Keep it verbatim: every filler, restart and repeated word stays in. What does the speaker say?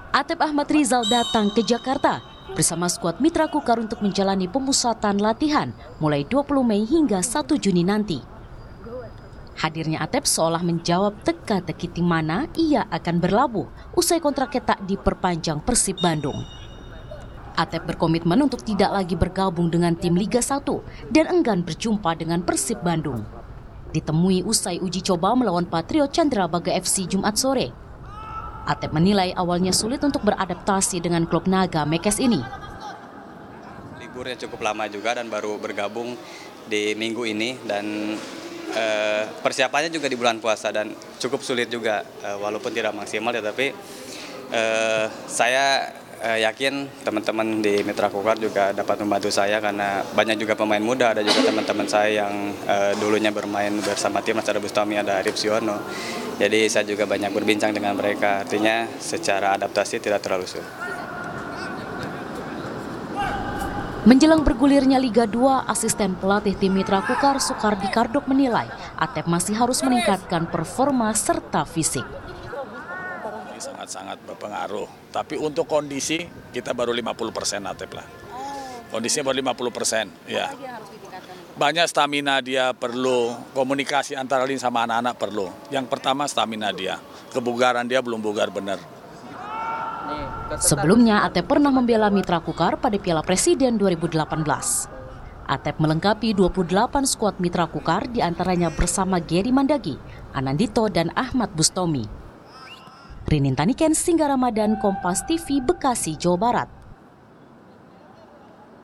Atep Ahmad Rizal datang ke Jakarta bersama skuad Mitra Kukar untuk menjalani pemusatan latihan mulai dua puluh Mei hingga satu Juni nanti. Hadirnya Atep seolah menjawab teka-teki tim mana ia akan berlabuh usai kontraknya tak diperpanjang Persib Bandung. Atep berkomitmen untuk tidak lagi bergabung dengan tim Liga satu dan enggan berjumpa dengan Persib Bandung. Ditemui usai uji coba melawan Patriot Candrabaga F C Jumat sore. Atep menilai awalnya sulit untuk beradaptasi dengan klub Naga Mekes ini. Liburnya cukup lama juga dan baru bergabung di minggu ini dan eh, persiapannya juga di bulan puasa dan cukup sulit juga eh, walaupun tidak maksimal ya tapi eh, saya eh, yakin teman-teman di Mitra Kukar juga dapat membantu saya karena banyak juga pemain muda, ada juga teman-teman saya yang eh, dulunya bermain bersama tim Ada Bustami, ada Arif Siono. Jadi saya juga banyak berbincang dengan mereka, artinya secara adaptasi tidak terlalu sulit. Menjelang bergulirnya Liga dua, asisten pelatih tim Mitra Kukar Sukardi Kardok menilai Atep masih harus meningkatkan performa serta fisik. Ini sangat-sangat berpengaruh, tapi untuk kondisi kita baru lima puluh persen Atep lah. Kondisinya baru lima puluh persen, ya. Banyak stamina dia perlu, komunikasi antara lain sama anak-anak perlu. Yang pertama stamina dia, kebugaran dia belum bugar benar. Sebelumnya Atep pernah membela Mitra Kukar pada Piala Presiden dua ribu delapan belas. Atep melengkapi dua puluh delapan skuad Mitra Kukar diantaranya bersama Geri Mandagi, Anandito dan Ahmad Bustomi. Rinin Taniken, Singgah Ramadan, Kompas T V, Bekasi, Jawa Barat.